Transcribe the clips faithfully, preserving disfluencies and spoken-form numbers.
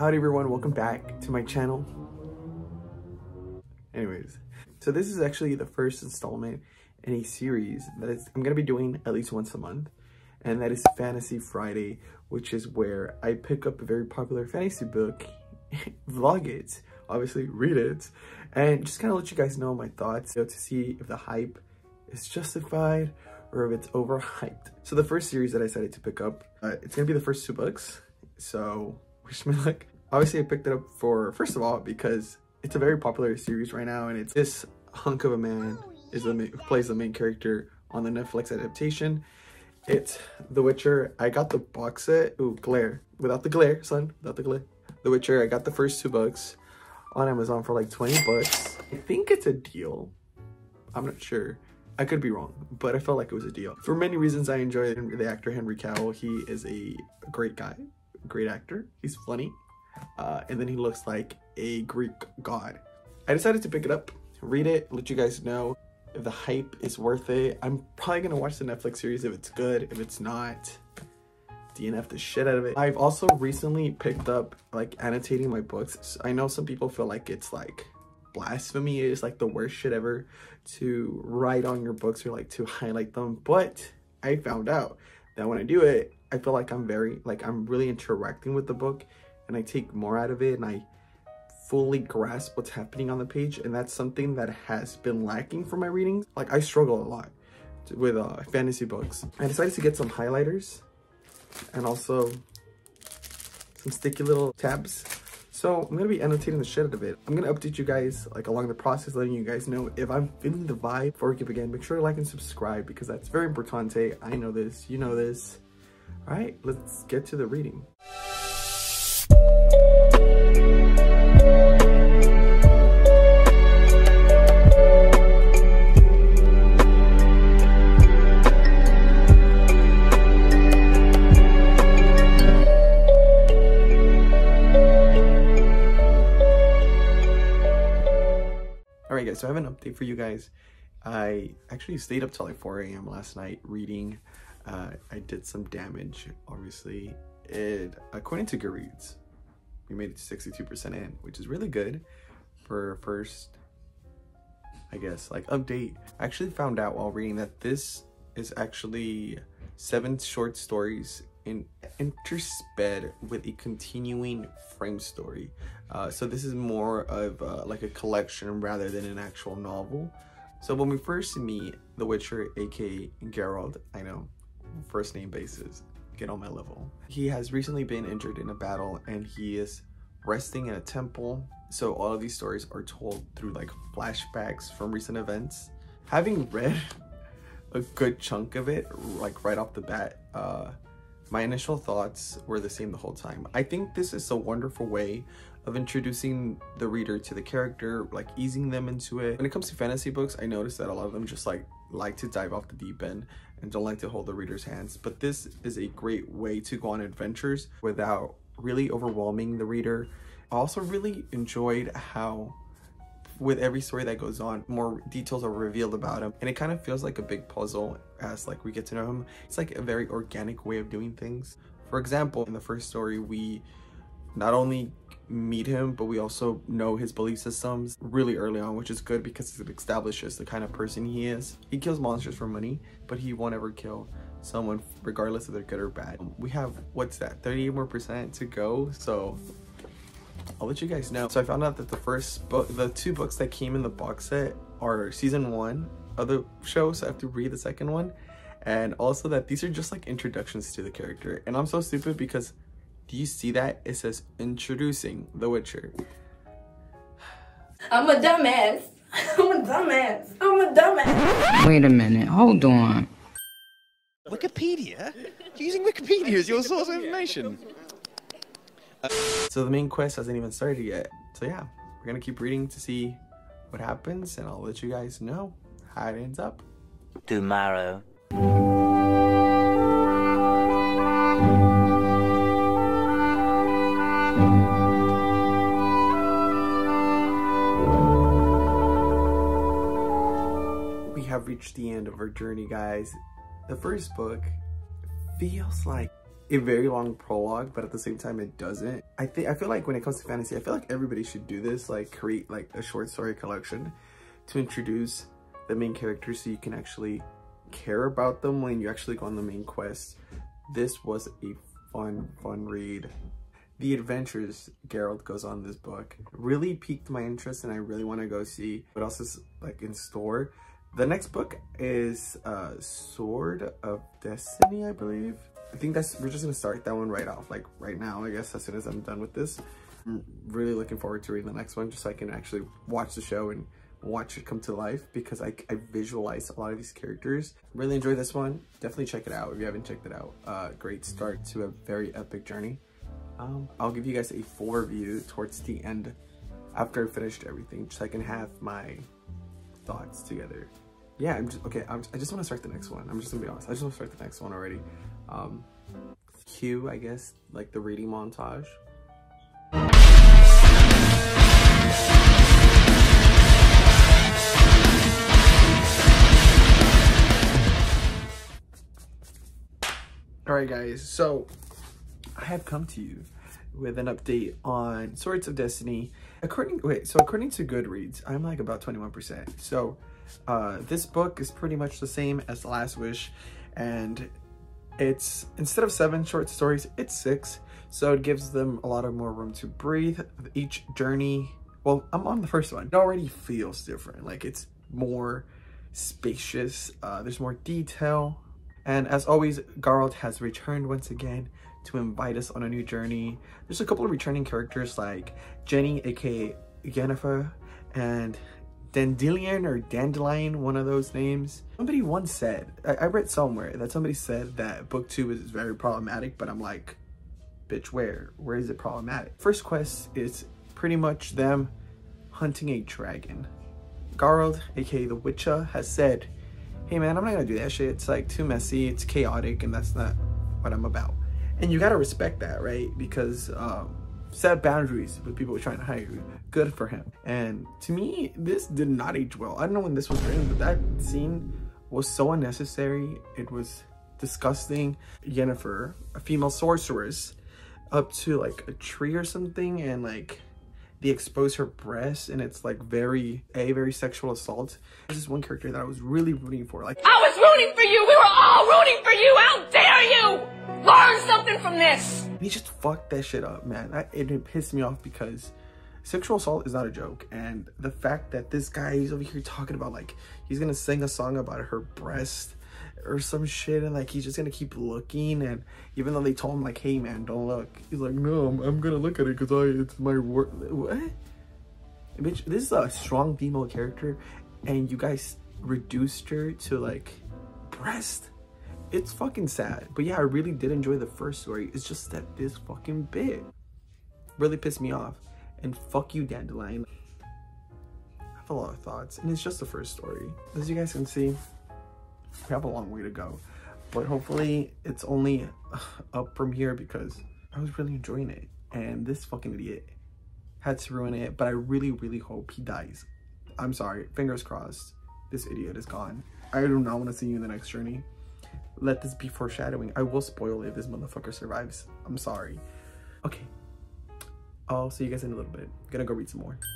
Howdy everyone, welcome back to my channel. Anyways, so this is actually the first installment in a series that is, I'm gonna be doing at least once a month, and that is Fantasy Friday, which is where I pick up a very popular fantasy book, vlog it, obviously read it, and just kind of let you guys know my thoughts, you know, to see if the hype is justified or if it's overhyped. So the first series that I decided to pick up, uh, it's gonna be the first two books, so wish me luck. Obviously I picked it up for, first of all, because it's a very popular series right now, and it's this hunk of a man is the who plays the main character on the Netflix adaptation. It's The Witcher. I got the box set. Ooh, glare. Without the glare, son. Without the glare. The Witcher. I got the first two books on Amazon for like twenty bucks. I think it's a deal. I'm not sure. I could be wrong, but I felt like it was a deal. For many reasons, I enjoy the actor Henry Cavill. He is a great guy, great actor. He's funny. Uh, and then he looks like a Greek god. I decided to pick it up, read it, let you guys know if the hype is worth it. I'm probably gonna watch the Netflix series if it's good. If it's not, D N F the shit out of it. I've also recently picked up like annotating my books. I know some people feel like it's like blasphemy, it's like the worst shit ever to write on your books or like to highlight them, but I found out that when I do it, I feel like I'm very like I'm really interacting with the book, and I take more out of it, and I fully grasp what's happening on the page, and that's something that has been lacking from my readings. Like I struggle a lot with uh, fantasy books. I decided to get some highlighters and also some sticky little tabs. So I'm gonna be annotating the shit out of it. I'm gonna update you guys like along the process, letting you guys know if I'm feeling the vibe. Before we begin, make sure to like and subscribe because that's very importante. I know this, you know this. All right, let's get to the reading. Alright guys, so I have an update for you guys. I actually stayed up till like four A M last night reading. Uh, I did some damage, obviously. It, according to Goodreads, we made it to sixty-two percent in, which is really good for first, I guess, like update. I actually found out while reading that this is actually seven short stories in intersped with a continuing frame story. Uh, so this is more of uh, like a collection rather than an actual novel. So when we first meet the Witcher, aka Geralt, I know, first name basis, get on my level. He has recently been injured in a battle and he is resting in a temple. So all of these stories are told through like flashbacks from recent events. Having read a good chunk of it, like right off the bat, uh, my initial thoughts were the same the whole time. I think this is a wonderful way of introducing the reader to the character, like easing them into it. When it comes to fantasy books, I noticed that a lot of them just like like to dive off the deep end and don't like to hold the reader's hands. But this is a great way to go on adventures without really overwhelming the reader. I also really enjoyed how with every story that goes on, more details are revealed about him, and it kind of feels like a big puzzle as like we get to know him. It's like a very organic way of doing things. For example, in the first story, we not only meet him, but we also know his belief systems really early on, which is good because it establishes the kind of person he is. He kills monsters for money, but he won't ever kill someone regardless if they're good or bad. We have, what's that, thirty more percent to go, so I'll let you guys know. So I found out that the first book, the two books that came in the box set are season one of the show, so I have to read the second one, and also that these are just like introductions to the character. And I'm so stupid because do you see that? It says introducing the Witcher. I'm a dumbass. I'm a dumbass. I'm a dumbass. Wait a minute, hold on. Wikipedia? You're using Wikipedia as your source of information. Uh, so the main quest hasn't even started yet. So yeah, we're gonna keep reading to see what happens, and I'll let you guys know how it ends up. Tomorrow. We have reached the end of our journey, guys. The first book feels like a very long prologue, but at the same time it doesn't. I think I feel like when it comes to fantasy, I feel like everybody should do this, like create like a short story collection to introduce the main characters so you can actually care about them when you actually go on the main quest. This was a fun, fun read. The adventures Geralt goes on in this book really piqued my interest, and I really want to go see what else is like in store. The next book is uh, Sword of Destiny, I believe. I think that's, we're just gonna start that one right off, like right now, I guess, as soon as I'm done with this. I'm really looking forward to reading the next one just so I can actually watch the show and watch it come to life, because I, I visualize a lot of these characters. Really enjoy this one. Definitely check it out if you haven't checked it out. Uh, great start to a very epic journey. Um, I'll give you guys a full review towards the end after I finished everything, so I can have my thoughts together. Yeah, I'm just, okay, I'm, I just want to start the next one. I'm just gonna be honest. I just want to start the next one already. Um, cue, I guess, like the reading montage. Alright guys, so I have come to you with an update on Swords of Destiny. According, wait, so according to Goodreads, I'm like about twenty-one percent. So uh, this book is pretty much the same as The Last Wish, and it's, instead of seven short stories, it's six. So it gives them a lot of more room to breathe. Each journey, well, I'm on the first one. It already feels different. Like it's more spacious. Uh, there's more detail. And as always, Geralt has returned once again to invite us on a new journey. There's a couple of returning characters like Jenny, aka Yennefer, and Dandelion or Dandelion, one of those names. Somebody once said, I, I read somewhere that somebody said that book two is very problematic, but I'm like, bitch, where? Where is it problematic? First quest is pretty much them hunting a dragon. Geralt, aka the Witcher, has said, hey man, I'm not gonna do that shit. It's like too messy, it's chaotic, and that's not what I'm about. And you gotta respect that, right? Because um, set boundaries with people trying to hire you. Good for him. And to me, this did not age well. I don't know when this was written, but that scene was so unnecessary. It was disgusting. Yennefer, a female sorceress, up to like a tree or something, and like they expose her breasts, and it's like very a very sexual assault. This is one character that I was really rooting for. Like, I was rooting for you. We were all rooting for you. How dare you? Learn something from this. he just fucked that shit up, man. That, it, it pissed me off because sexual assault is not a joke, and the fact that this guy is over here talking about like he's gonna sing a song about her breast or some shit, and like he's just gonna keep looking, and even though they told him like, hey man, don't look, he's like, no, I'm, I'm gonna look at it because I it's my work. What? Bitch, this is a strong female character and you guys reduced her to like breast. It's fucking sad. But yeah, I really did enjoy the first story. It's just that this fucking bit really pissed me off. And fuck you, Dandelion. I have a lot of thoughts, and it's just the first story. As you guys can see, we have a long way to go, but hopefully it's only up from here because I was really enjoying it, and this fucking idiot had to ruin it. But I really really hope he dies. I'm sorry, fingers crossed this idiot is gone. I do not want to see you in the next journey. Let this be foreshadowing. I will spoil it if this motherfucker survives. I'm sorry. Okay, I'll see you guys in a little bit. I'm gonna go read some more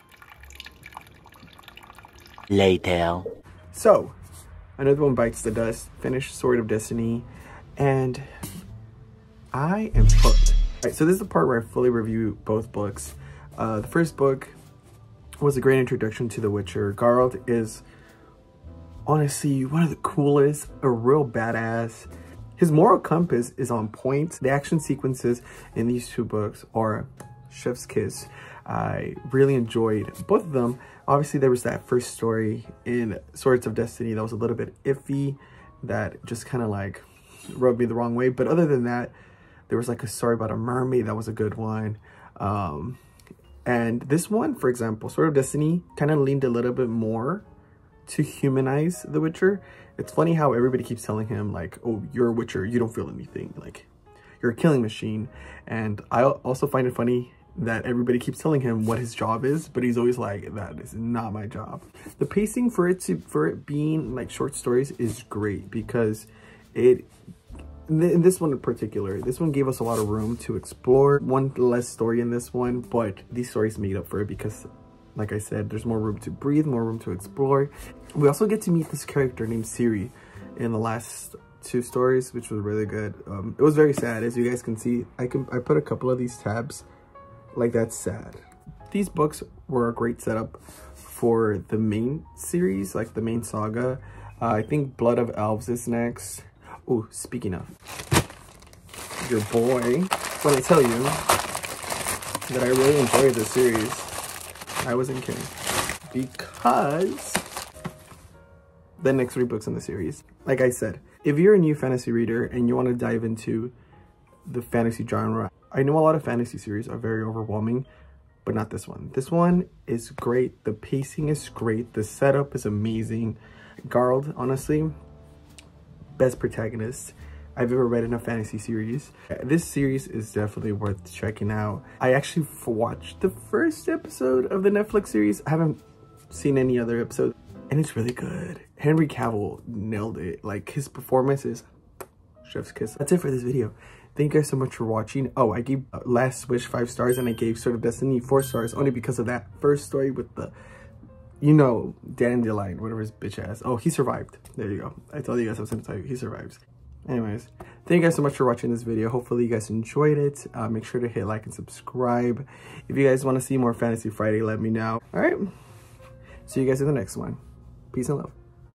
later. So another one bites the dust. Finished Sword of Destiny, and I am hooked. All right, so this is the part where I fully review both books. Uh, the first book was a great introduction to The Witcher. Geralt is honestly one of the coolest, a real badass. His moral compass is on point. The action sequences in these two books are chef's kiss. I really enjoyed both of them. Obviously, there was that first story in Swords of Destiny that was a little bit iffy, that just kind of like rubbed me the wrong way. But other than that, there was like a story about a mermaid that was a good one. Um, and this one, for example, Sword of Destiny kind of leaned a little bit more to humanize the Witcher. It's funny how everybody keeps telling him like, oh, you're a Witcher, you don't feel anything, like you're a killing machine. And I also find it funny that everybody keeps telling him what his job is, but he's always like, that is not my job. The pacing for it to for it being like short stories is great because it in this one in particular, this one gave us a lot of room to explore. One less story in this one, but these stories made up for it because, like I said, there's more room to breathe, more room to explore. We also get to meet this character named Ciri in the last two stories, which was really good. Um, it was very sad, as you guys can see. I can I put a couple of these tabs, like that's sad. These books were a great setup for the main series, like the main saga. Uh, I think Blood of Elves is next. Oh, speaking of, your boy, when I tell you that I really enjoyed this series, I wasn't kidding. Because the next three books in the series, like I said, if you're a new fantasy reader and you want to dive into the fantasy genre, I know a lot of fantasy series are very overwhelming, but not this one. This one is great. The pacing is great. The setup is amazing. Geralt, honestly, best protagonist I've ever read in a fantasy series. This series is definitely worth checking out. I actually watched the first episode of the Netflix series. I haven't seen any other episode, and it's really good. Henry Cavill nailed it. Like, his performance is chef's kiss. That's it for this video. Thank you guys so much for watching. Oh, I gave uh, Last Wish five stars, and I gave Sword of Destiny four stars only because of that first story with the, you know, Dandelion, whatever his bitch ass. Oh, he survived. There you go. I told you guys I was gonna tell you, he survives. Anyways, thank you guys so much for watching this video. Hopefully you guys enjoyed it. Uh, make sure to hit like and subscribe. If you guys want to see more Fantasy Friday, let me know. All right. See you guys in the next one. Peace and love.